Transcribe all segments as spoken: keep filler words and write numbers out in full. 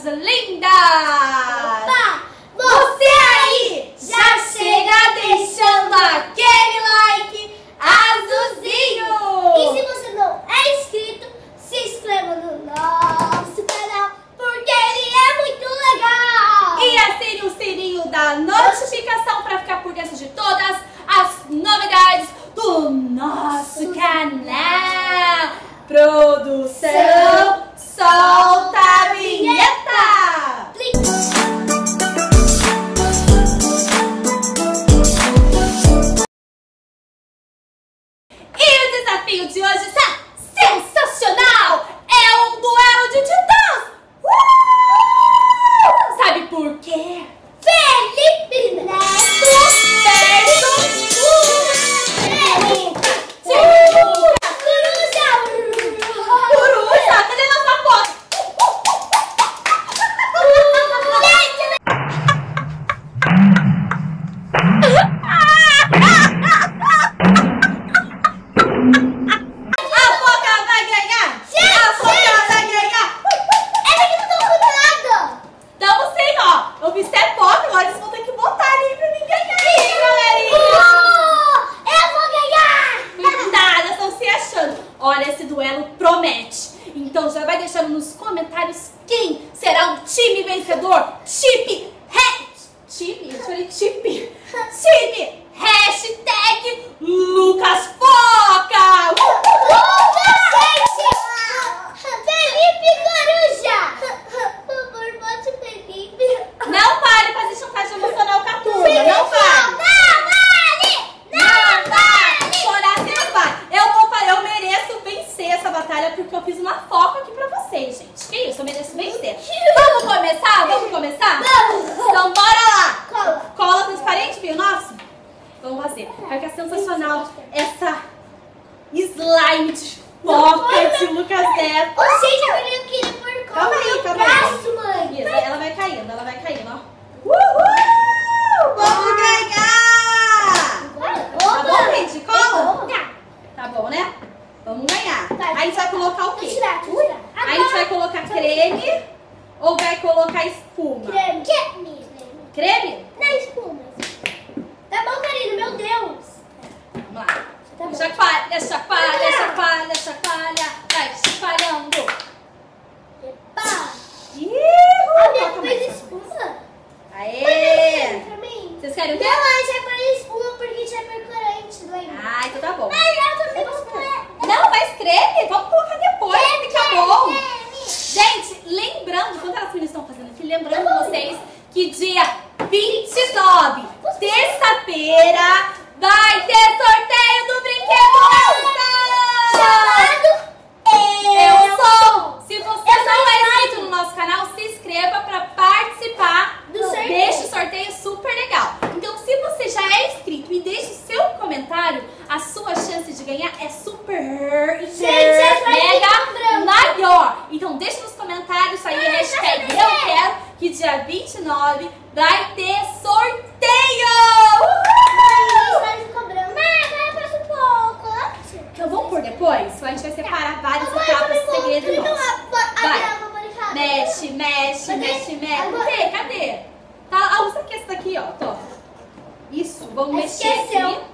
coisas lindas! Opa! Você aí já chega deixando aquele like azulzinho! E se você não é inscrito, se inscreva no nosso canal, porque ele é muito legal! E assine o sininho da notificação para ficar por dentro de todas as novidades do nosso canal! Produção, solta a vinheta! E o desafio de hoje está sensacional! É um duelo de titãs! Uh! Sabe por quê? Felipe Neto versus Coruja! Cadê nossa foto? A Foca vai ganhar! A Foca vai ganhar! É porque eu não tô com nada! Então sim, ó! Eu vi ser Foca, agora eles vão ter que botar ali pra mim ganhar! Ih, galerinha! Oh, eu vou ganhar! Nada, estão se achando. Olha, esse duelo promete. Então já vai deixando nos comentários quem será o time vencedor. Chip, ha, time, eu falei chip. Time, hashtag Lucas Foca. Felipe Coruja! Por favor, bote Felipe. Não pare de fazer chantagem emocional com a turma. Não pare. Não vale! Não vai! Chorar você não vai. Eu vou fazer, eu mereço vencer essa batalha porque eu fiz uma foca aqui pra vocês, gente. Que isso, eu mereço vencer. Vamos começar? Vamos começar? Vamos! Então bora lá! Cola. Cola transparente, filho nosso? Vamos fazer. Porque é sensacional essa slime de foca de Lucas Neto. Ô, gente, agora eu queria pôr cola Calma aí, no calma aí. braço, mãe. Isso, ela vai caindo, ela vai caindo, ó. Uhul! Vamos ganhar! Tá bom, gente? Cola? Tá bom, né? Vamos ganhar. Tá. Aí a gente vai colocar o Deixa eu quê? tirar, deixa eu tirar. Aí a gente vai colocar creme ou vai colocar espuma? Creme. Creme. Creme? Não é espuma. Tá bom, Karina, meu Deus. Vamos lá. Tá bom. Chacoalha, chacoalha, Olha. chacoalha, chacoalha. Vai chacoalhando. Epa. Ih, A minha coloca fez mais. espuma. Aê! Pra mim. Vocês querem o quê? Não, a gente vai pôr espuma porque a gente é percorante, lembra? Ah, então tá bom. Mas eu também vou pôr. Não, mas creme, vamos colocar depois, Creme, fica creme, bom. creme. Gente, lembrando, quando elas meninas estão fazendo aqui, lembrando vocês que dia vinte e nove, terça-feira, vai ter sorteio do brinquedo Elsa! Chamado Eu sou! Se você não é inscrito no nosso canal, se inscreva para participar Do sorteio. deste sorteio super legal. Então, se você já é inscrito e deixa o seu comentário, a sua chance de ganhar é super, Gente, é só mega lembrando. maior. Então, deixa nos comentários aí, hashtag já eu sei. quero, que dia vinte e nove vai ter sorteio! Isso vai me cobrando. Mãe, agora eu passo um pouco. Então, vamos por depois? Ou a gente vai separar várias Agora etapas eu vou- segredo eu vou- nosso. a- a- Vai. a- a- a- Mexe, mexe, Cadê? mexe, mexe. Agora- Cadê? Cadê? Tá, ah, usa aqui esse daqui, ó. Tô. Isso, vamos mexer Esqueceu. aqui.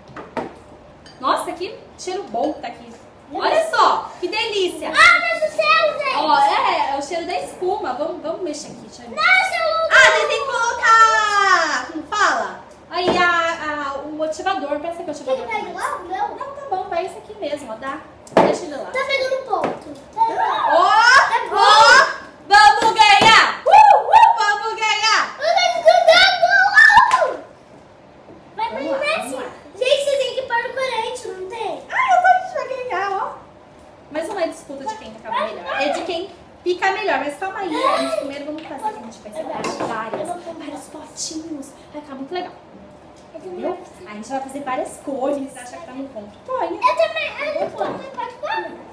Nossa, que cheiro bom que tá aqui. Olha só, que delícia. Ah, mas o seu, gente. Ó, é, é o cheiro da espuma. Vamos, vamos mexer aqui, deixa eu ver. Não, seu Ah, daí tem que colocar... Como fala? Aí a, a, o ativador. Parece que é o Ele ativador. vai do lado? Não. Não, tá bom, vai esse aqui mesmo, ó. Dá. Deixa ele lá. Tá pegando ponto. Ó, Tá bom. ó, vamos ganhar! Uh, uh, vamos ganhar! Tá escutando? Vai pra Vamos lá, impressão. vamos lá. Gente, você tem que pôr no corante, não tem? Ah, eu tô a gente vai ganhar, ó. Mas não é disputa de quem acaba melhor, é de quem fica melhor. Mas calma aí, a gente primeiro vamos fazer que a gente vai separar várias, vários potinhos. Vai ficar muito legal, entendeu? Aí a gente vai fazer várias cores. Você acha que tá no ponto? Põe. Eu também. Eu também pode pôr.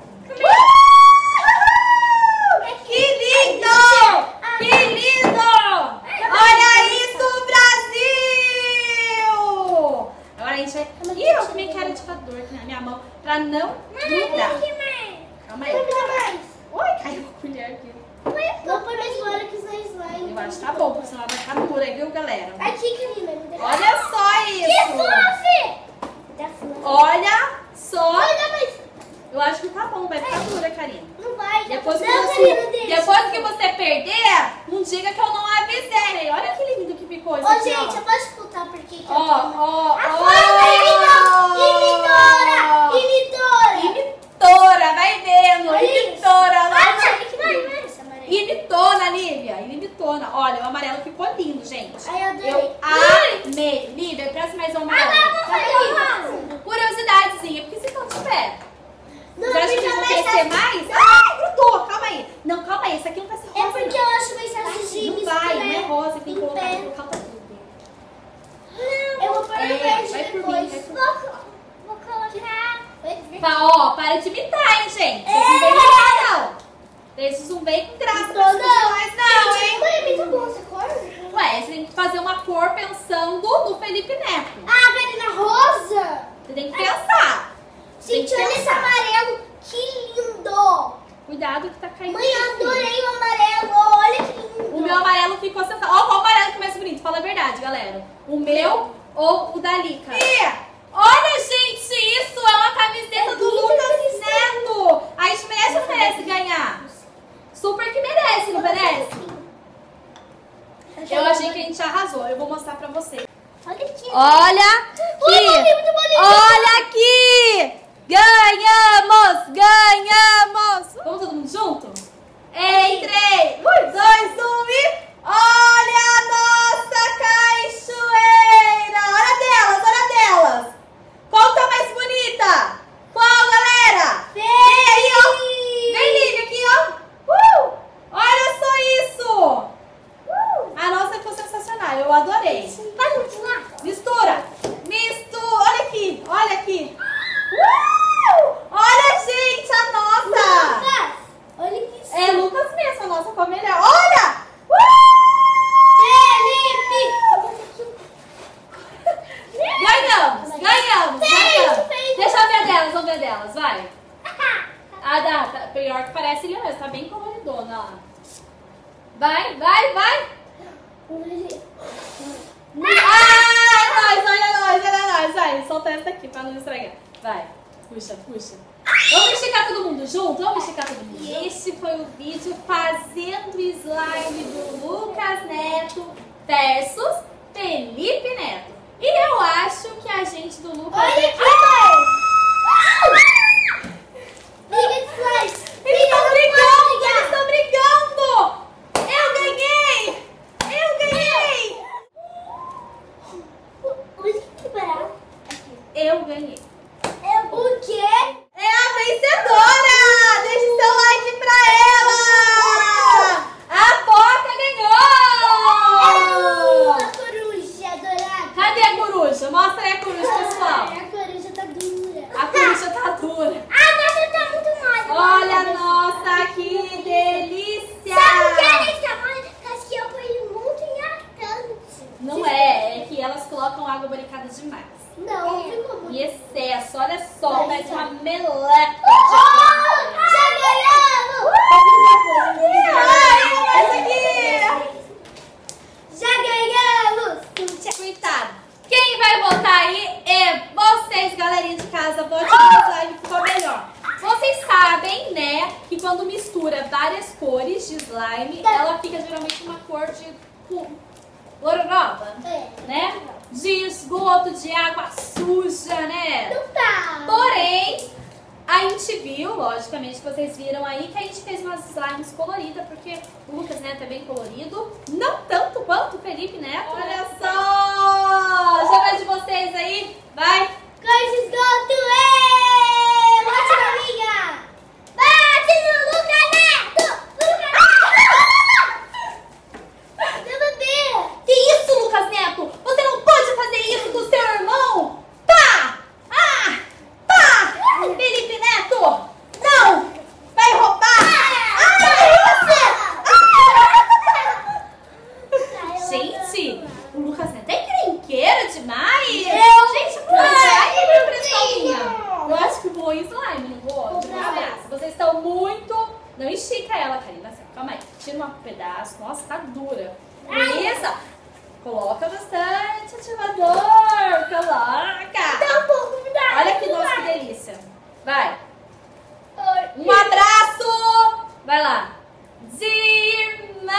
Que lindo! Que lindo! Olha isso, Brasil! Agora a gente vai... Ih, eu também quero ativador aqui na minha mão pra não grudar. Calma aí. Oi, caiu a colher aqui. Vou pôr mais fora que acho que tá bom, porque senão ela vai ficar dura, viu, galera? Aqui, Karina. Olha só Que isso. fluffy! Tá fluffy. Olha só. Ai, não, mas Eu acho que tá bom, vai ficar dura, Karina. não vai. Depois que, não, você, Karina, deixa. depois que você perder, não diga que eu não avisei. Olha que lindo que ficou isso Ô, aqui, gente, ó. eu posso escutar porque que Ó, eu tô... ó, A ó. forma, imitora! Imitora! Imitora, vai vendo. Olha isso. Imitora. Ah, Lá. não, que vai, vai, essa amarela. Imitona, Lívia. Imitona. Olha, o amarelo ficou lindo, gente. Ai, eu adorei. Eu amei. Lívia, presta mais um amarelo. Agora eu vou fazer Tá o aqui. rosa. Curiosidadezinha, por que vocês estão de pé? Não, Você acha que porque vocês vão eu crescer mais? Ai, grudou. Calma aí. Não, calma aí. Isso aqui não vai ser rosa, É porque não. eu acho mais fácil Não vai, não é rosa. Tem que Em colocar, pé. tem que colocar outra cor. Eu vou pôr É, no verde vai por mim, depois. vai por mim. Vou, vou colocar... verde. Tá, ó, para de imitar, hein, gente. Vocês não É. vêm imitar, não. Vocês não vêm com graça pra Não, escutar mais, não, Gente, hein? mãe, é muito bom essa cor. Ué, você tem que fazer uma cor pensando no Felipe Neto. Ah, Karina, rosa. Você tem que pensar. Gente, Tem que olha esse pensar. amarelo. Que lindo. Cuidado que tá caindo. Mãe, eu aqui. adorei o amarelo. Olha que lindo. O meu amarelo ficou sensacional. Ó, qual amarelo que é mais bonito? Fala a verdade, galera. O meu ou o da Lica? Olha, gente, isso é uma camiseta É do linda Lucas essa Neto. A gente merece ou não merece ganhar? Super que merece, não merece? Eu achei que a gente arrasou. Eu vou mostrar pra vocês. Olha aqui. Olha Ui, bonito, muito bonito. Olha aqui! Ganhamos! Ganhamos! Vamos todo mundo junto? Em três, dois, um e... Olha a nossa cachoeira! Olha delas, olha delas! Qual tá mais bonita? Qual, galera? Vem aí, ó! Vem, Lívia, aqui, ó! Uh! Olha só isso! A nossa ficou sensacional, eu adorei. Vai continuar? Mistura! Mistura! Olha aqui! Olha aqui! Uh! Olha, gente, a nossa! Lucas, olha que É Lucas mesmo, a nossa ficou melhor. Olha! Uh! Felipe! Ganhamos! Ganhamos! ganhamos. Deixa eu ver a delas, vamos ver a delas, vai. Ah, dá, tá, pior que parece ele mesmo, tá bem coloridona, ó. Vai, vai, vai! Ai, nós, olha nós, olha nós, vai, solta essa aqui pra não estragar. Vai, puxa, puxa. Vamos esticar todo mundo junto? Vamos esticar todo mundo. E este foi o vídeo fazendo slime do Lucas Neto versus Felipe Neto. E eu acho que a gente do Lucas Olha Neto... aqui, Liga de flash. Eles estão brigando, eles estão brigando! Eu ganhei! Eu ganhei! Olha que barato. Eu ganhei. É o quê? É a vencedora! Deixe seu like pra ela! A Foca ganhou! A coruja dourada. Cadê a coruja? Mostra aí a coruja, pessoal. A coruja tá dura. A coruja tá dura. A nossa tá muito mais. Olha, nossa, que delícia! Sabe o que é esse tamanho? Acho que eu fui muito irritante. Não é, é que elas colocam água barricada demais. Não, ficou muito. E excesso, olha só, Vai, parece vai. uma meleca. Oh, já ganhamos! Ai, mais aqui! Já ganhamos! Coitado. Quem vai votar aí é vocês, galerinha de casa. Vote no slime que ficou melhor. Vocês sabem, né, que quando mistura várias cores de slime, ela fica geralmente uma cor de gororoba, É. né? De esgoto, de água suja, né? Não tá. Porém, a gente viu, logicamente, que vocês viram aí, que a gente fez umas slimes coloridas, porque o Lucas Neto é bem colorido. Não tanto quanto o Felipe Neto. Olha só! Joga de vocês aí, vai! Cor de esgoto, é! Bate na minha! Bate no Lucas Neto! Lucas Neto! Meu bebê! Que isso, Lucas Neto? Você não pode fazer isso com o seu irmão! Pá! Ah! Pá! Felipe Neto! Não! Vai roubar! Ah, gente, o Lucas Neto é encrenqueiro demais! Eu- Gente, ai, meu Deus! pedaço. Nossa, tá dura. Isso. Coloca bastante ativador. Coloca. Dá um pouco, me dá. Olha que nossa, que delícia. Vai. Um abraço. Vai lá. De irmã.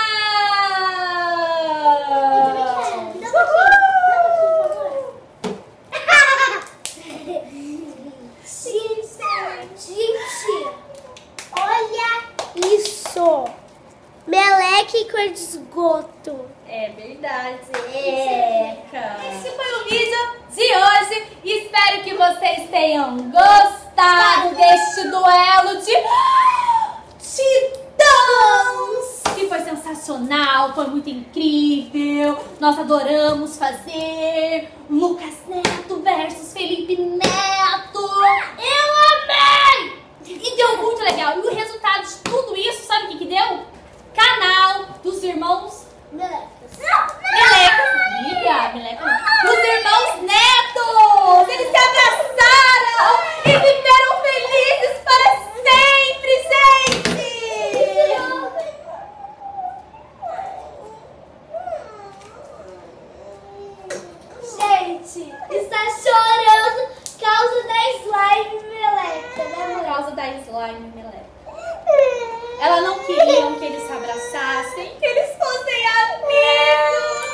Gente, olha isso. Meleque cor de esgoto. É verdade. Eca. Esse foi o vídeo de hoje. Espero que vocês tenham gostado deste duelo de titãs, que foi sensacional, foi muito incrível. Nós adoramos fazer. Lucas Neto versus Felipe Neto. Eu amei! E deu muito legal. E o resultado de tudo isso, sabe o que que deu? Canal dos irmãos Melecas. Melecas, Bíblia, Meleca, dos irmãos Netos. Eles se abraçaram e viveram felizes para sempre, Gente, está chorando por causa da slime meleca, né, por mulher? causa da slime Meleca. Ela não queria que eles se abraçassem, que eles fossem amigos.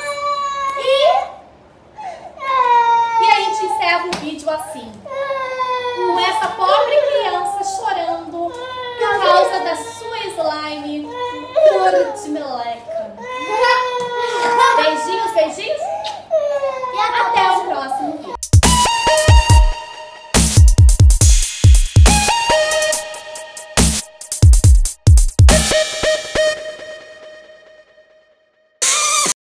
E, e a gente encerra o vídeo assim, com essa pobre criança chorando por causa da sua slime cor de meleca. Beijinhos, beijinhos.